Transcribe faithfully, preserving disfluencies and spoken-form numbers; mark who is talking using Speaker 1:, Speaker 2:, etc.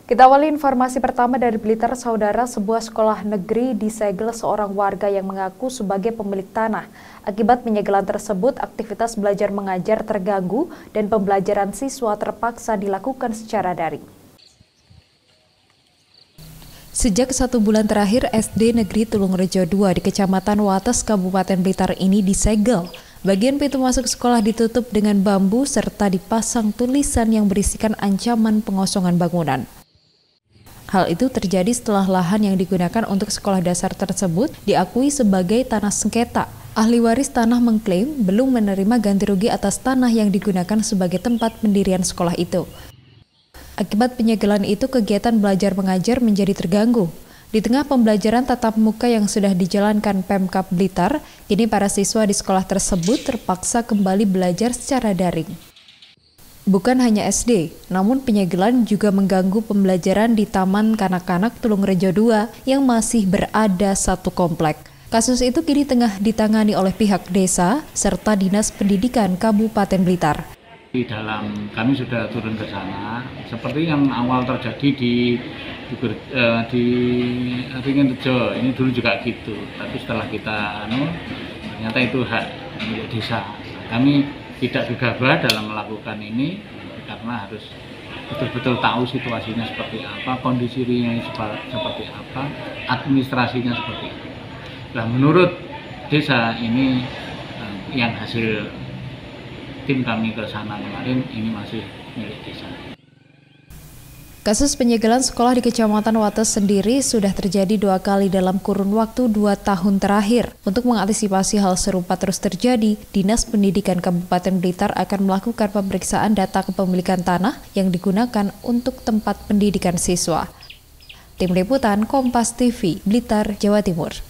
Speaker 1: Kita awali informasi pertama dari Blitar, saudara. Sebuah sekolah negeri disegel seorang warga yang mengaku sebagai pemilik tanah. Akibat penyegelan tersebut, aktivitas belajar mengajar terganggu dan pembelajaran siswa terpaksa dilakukan secara daring. Sejak satu bulan terakhir, S D Negeri Tulungrejo dua di Kecamatan Wates, Kabupaten Blitar ini disegel. Bagian pintu masuk sekolah ditutup dengan bambu serta dipasang tulisan yang berisikan ancaman pengosongan bangunan. Hal itu terjadi setelah lahan yang digunakan untuk sekolah dasar tersebut diakui sebagai tanah sengketa. Ahli waris tanah mengklaim belum menerima ganti rugi atas tanah yang digunakan sebagai tempat pendirian sekolah itu. Akibat penyegelan itu, kegiatan belajar mengajar menjadi terganggu. Di tengah pembelajaran tatap muka yang sudah dijalankan Pemkab Blitar, kini para siswa di sekolah tersebut terpaksa kembali belajar secara daring. Bukan hanya S D, namun penyegelan juga mengganggu pembelajaran di Taman Kanak-kanak Tulungrejo dua yang masih berada satu komplek. Kasus itu kini tengah ditangani oleh pihak desa serta Dinas Pendidikan Kabupaten Blitar.
Speaker 2: Di dalam kami sudah turun ke sana, seperti yang awal terjadi di di, uh, di Ringenrejo, ini dulu juga gitu. Tapi setelah kita, anu, ternyata itu hak milik desa. Kami tidak gegabah dalam melakukan ini karena harus betul-betul tahu situasinya seperti apa, kondisi realnya seperti apa, administrasinya seperti apa. Nah, menurut desa ini yang hasil tim kami ke sana kemarin ini masih milik desa.
Speaker 1: Kasus penyegelan sekolah di Kecamatan Wates sendiri sudah terjadi dua kali dalam kurun waktu dua tahun terakhir. Untuk mengantisipasi hal serupa terus terjadi, Dinas Pendidikan Kabupaten Blitar akan melakukan pemeriksaan data kepemilikan tanah yang digunakan untuk tempat pendidikan siswa. Tim Liputan Kompas T V, Blitar, Jawa Timur.